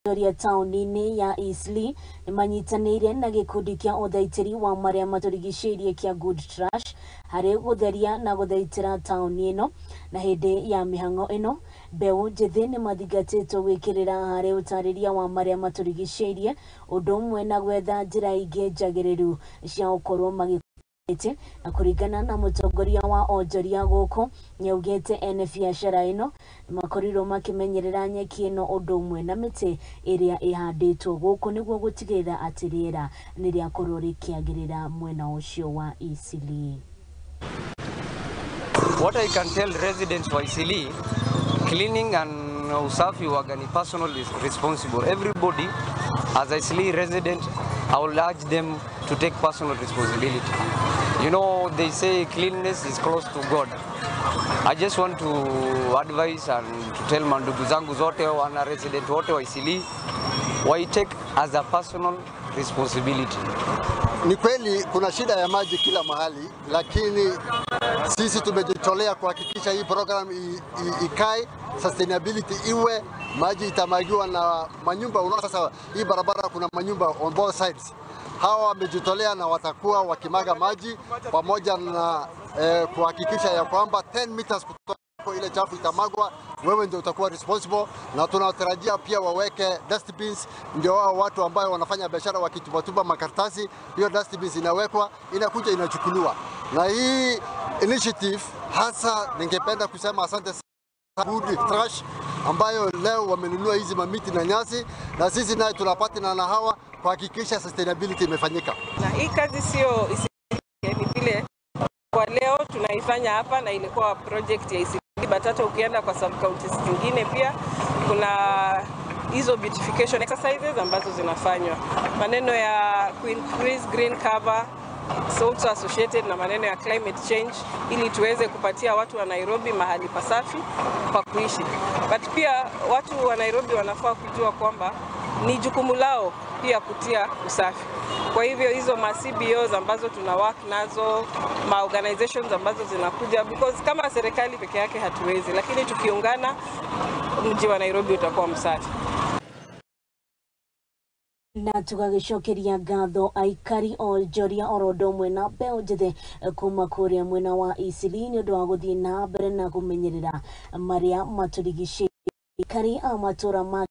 Aikaria kauntiini ya Eastleigh nimanyitanĩire na gĩkundi kĩa ũthaitĩri wa marĩa matũrigicĩirie kĩa Good Trash harĩ gũtheria na gũthaitĩra taũni ĩno, na hĩndĩ ya mĩhang'o ĩno mbeũ njĩthĩ nĩmathingatĩtwo gwĩkĩrĩra harĩ ũtarĩria wa marĩa matũrigicĩirie, ũndũ ũmwe na gwetha njĩra ingĩ njagĩrĩru cia gũkorwo magĩkũra na kũringana na mũtongoria wa onjoria gũkũ nĩaugĩte ene biacara ĩno makorirwo makĩmenyerera nyeki ĩno ũndũ ũmwe na mĩtĩ ĩrĩa ĩhandĩtwo gũkũ nĩguo gũtigĩrĩra atĩ rĩera nĩrĩakorwo rĩkĩagĩrĩra mwena ũcio wa Eastleigh. What I can tell residents wa Eastleigh, cleaning and usafi waga ni personal responsible. Everybody as a Eastleigh resident, I will urge them to take personal responsibility. You know, they say cleanliness is close to God. I just want to advise and to tell mandugu zangu zote wana resident wote wa Eastleigh wai take as a personal responsibility. Ni kweli kuna shida ya maji kila mahali, lakini sisi tumejitolea kuhakikisha hii program ikae, sustainability iwe, maji itamagiwa na manyumba. Unaona sasa hii barabara kuna manyumba on both sides. Hawa wamejitolea na watakuwa wakimaga maji pamoja na kuhakikisha ya kwamba 10 meters kutoka ile chafu itamagwa, wewe ndio utakuwa responsible, na tunatarajia pia waweke dustbins, ndio wao watu ambao wanafanya biashara wakitubatuba makaratasi, hiyo dustbins inawekwa, inakuja inachukuliwa. Na hii initiative hasa ningependa kusema asante Good Trash ambayo leo wamenunua hizi mamiti na nyasi, na sisi naye tunapata na hawa kuhakikisha sustainability imefanyika. Na hii kazi sio ni vile kwa leo tunaifanya hapa, na ilikuwa project ya Eastleigh, but hata ukienda kwa sub counties zingine pia kuna hizo beautification exercises ambazo zinafanywa. Maneno ya increase green cover, also associated na maneno ya climate change, ili tuweze kupatia watu wa Nairobi mahali pasafi pa kuishi. But pia watu wa Nairobi wanafaa kujua kwamba ni jukumu lao pia kutia usafi. Kwa hivyo hizo CBOs ambazo tuna work nazo, organizations ambazo zinakuja, because kama serikali peke yake hatuwezi, lakini tukiungana mji wa Nairobi utakuwa msafi. Na tugagĩcokeria ngatho aikari onjoria orodo mwena mbeũ njĩthĩ kuma kũrĩa mwena wa Eastleigh nĩ ũndũ wa gũthiĩ na mbere na kũmenyerera marĩa matũrigicĩirie. Aikari a matũra